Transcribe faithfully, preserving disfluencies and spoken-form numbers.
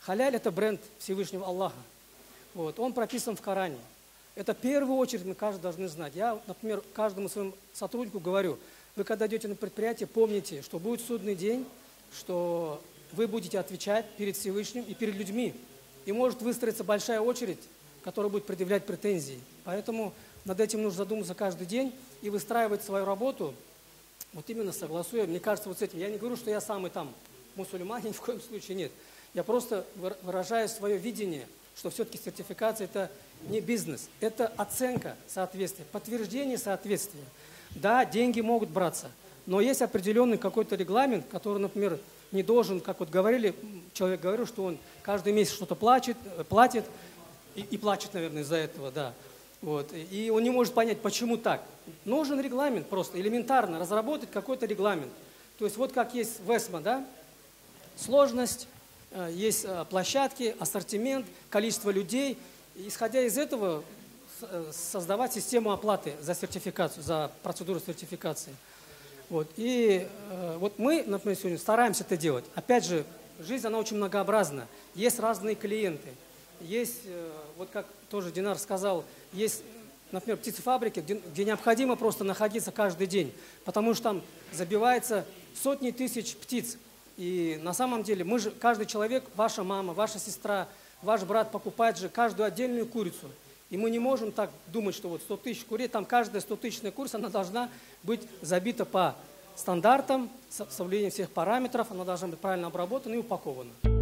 Халяль – это бренд Всевышнего Аллаха. Вот, он прописан в Коране. Это в первую очередь мы каждый должны знать. Я, например, каждому своему сотруднику говорю, вы когда идете на предприятие, помните, что будет судный день, что вы будете отвечать перед Всевышним и перед людьми. И может выстроиться большая очередь, которая будет предъявлять претензии. Поэтому над этим нужно задуматься каждый день и выстраивать свою работу, вот именно согласуя, мне кажется, вот с этим. Я не говорю, что я самый там мусульманин, ни в коем случае нет. Я просто выражаю свое видение, что все-таки сертификация – это не бизнес, это оценка соответствия, подтверждение соответствия. Да, деньги могут браться, но есть определенный какой-то регламент, который, например, не должен, как вот говорили, человек говорил, что он каждый месяц что-то платит, платит и, и плачет, наверное, из-за этого, да. Вот. И он не может понять, почему так. Нужен регламент просто, элементарно, разработать какой-то регламент. То есть вот как есть в ЭСМА, да, сложность, есть площадки, ассортимент, количество людей. Исходя из этого, создавать систему оплаты за сертификацию, за процедуру сертификации. Вот. И э, вот мы, например, сегодня стараемся это делать. Опять же, жизнь, она очень многообразна. Есть разные клиенты. Есть, э, вот как тоже Динар сказал, есть, например, птицефабрики, где, где необходимо просто находиться каждый день, потому что там забивается сотни тысяч птиц. И на самом деле, мы же, каждый человек, ваша мама, ваша сестра, ваш брат покупает же каждую отдельную курицу. И мы не можем так думать, что вот сто тысяч курей, там каждая стотысячная курица, она должна быть забита по стандартам, с соблюдением всех параметров, она должна быть правильно обработана и упакована.